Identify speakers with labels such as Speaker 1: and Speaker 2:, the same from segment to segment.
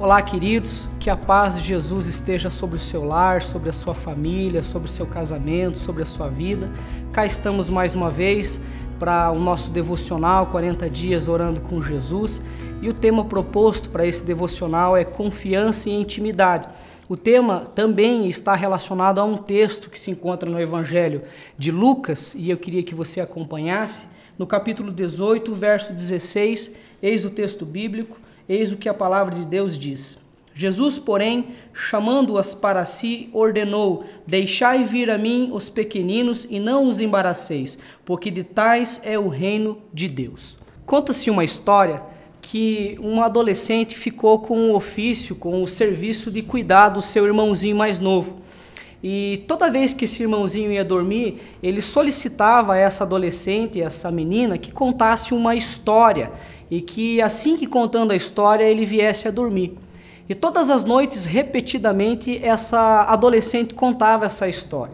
Speaker 1: Olá, queridos, que a paz de Jesus esteja sobre o seu lar, sobre a sua família, sobre o seu casamento, sobre a sua vida. Cá estamos mais uma vez para o nosso devocional 40 dias orando com Jesus, e o tema proposto para esse devocional é confiança e intimidade. O tema também está relacionado a um texto que se encontra no Evangelho de Lucas, e eu queria que você acompanhasse. No capítulo 18, verso 16, eis o texto bíblico, eis o que a palavra de Deus diz. Jesus, porém, chamando-as para si, ordenou: deixai vir a mim os pequeninos e não os embaraceis, porque de tais é o reino de Deus. Conta-se uma história que um adolescente ficou com o ofício, com o serviço de cuidar do seu irmãozinho mais novo. E toda vez que esse irmãozinho ia dormir, ele solicitava a essa adolescente, essa menina, que contasse uma história e que assim que contando a história ele viesse a dormir. E todas as noites, repetidamente, essa adolescente contava essa história.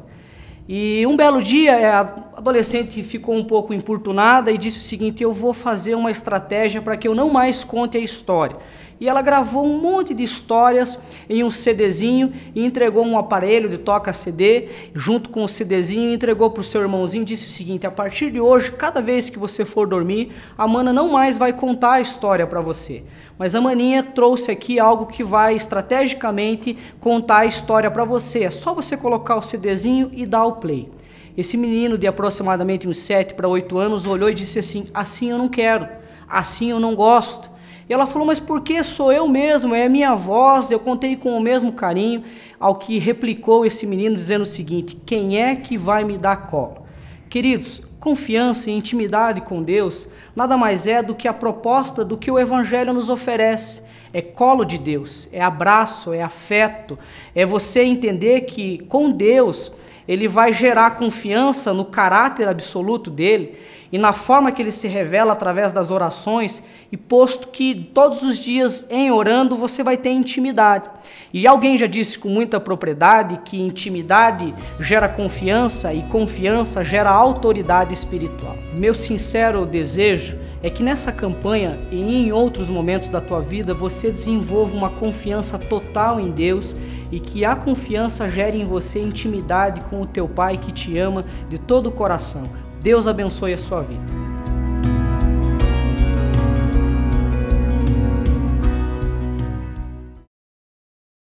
Speaker 1: E um belo dia, a adolescente ficou um pouco importunada e disse o seguinte: eu vou fazer uma estratégia para que eu não mais conte a história. E ela gravou um monte de histórias em um CDzinho e entregou um aparelho de toca-CD junto com o CDzinho, entregou para o seu irmãozinho e disse o seguinte: a partir de hoje, cada vez que você for dormir, a mana não mais vai contar a história para você. Mas a maninha trouxe aqui algo que vai estrategicamente contar a história para você. É só você colocar o CDzinho e dar o play. Esse menino de aproximadamente uns 7 para 8 anos olhou e disse assim: assim eu não quero, assim eu não gosto. E ela falou: mas por que? Sou eu mesmo, é a minha voz, eu contei com o mesmo carinho. Ao que replicou esse menino dizendo o seguinte: quem é que vai me dar colo? Queridos, confiança e intimidade com Deus nada mais é do que a proposta do que o Evangelho nos oferece. É colo de Deus, é abraço, é afeto, é você entender que com Deus Ele vai gerar confiança no caráter absoluto dele e na forma que ele se revela através das orações, e posto que todos os dias em orando você vai ter intimidade. E alguém já disse com muita propriedade que intimidade gera confiança e confiança gera autoridade espiritual. Meu sincero desejo é que nessa campanha e em outros momentos da tua vida você desenvolva uma confiança total em Deus e que a confiança gere em você intimidade com o teu Pai que te ama de todo o coração. Deus abençoe a sua vida.